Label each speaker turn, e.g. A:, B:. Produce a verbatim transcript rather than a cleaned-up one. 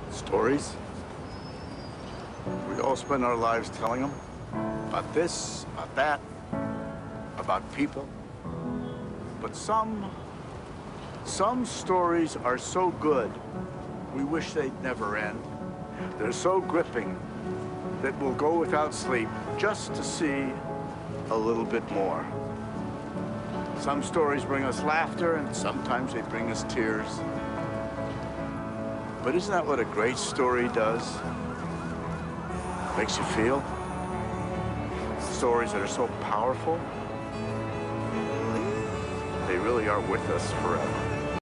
A: Stories? We all spend our lives telling them about this, about that, about people. But some, some stories are so good, we wish they'd never end. They're so gripping that we'll go without sleep just to see a little bit more. Some stories bring us laughter, and sometimes they bring us tears. But isn't that what a great story does? Makes you feel. Stories that are so powerful, they really are with us forever.